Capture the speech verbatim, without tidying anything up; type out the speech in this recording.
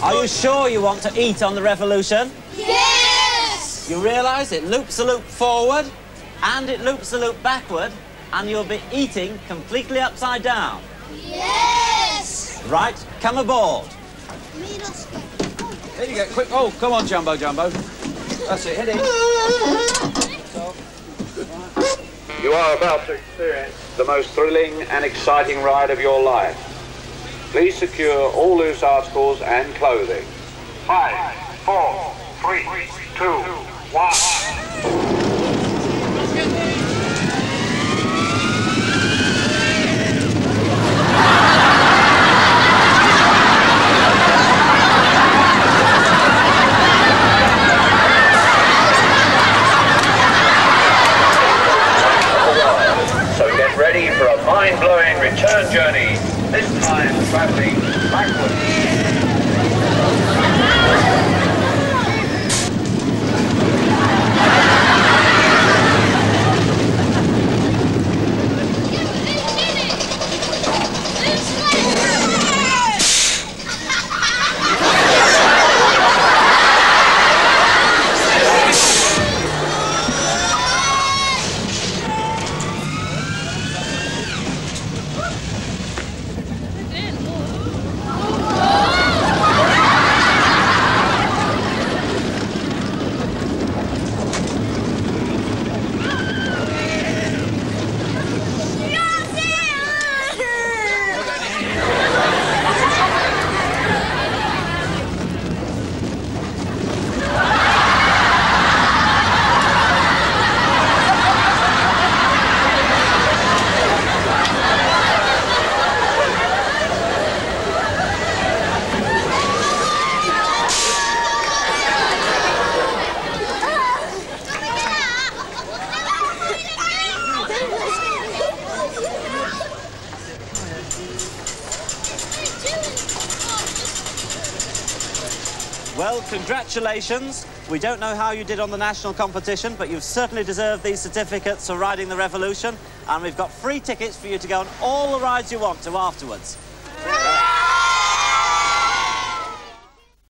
Are you sure you want to eat on the Revolution? Yes! You realise it loops the loop forward and it loops the loop backward, and you'll be eating completely upside down. Yes! Right, come aboard. There you go, quick. Oh, come on, Jumbo, Jumbo. That's it, hit it. You are about to experience the most thrilling and exciting ride of your life. Please secure all loose articles and clothing. Five, four, three, two, one. Ready for a mind-blowing return journey, this time traveling backwards. Well, congratulations. We don't know how you did on the national competition, but you've certainly deserved these certificates for riding the Revolution, and we've got free tickets for you to go on all the rides you want to afterwards.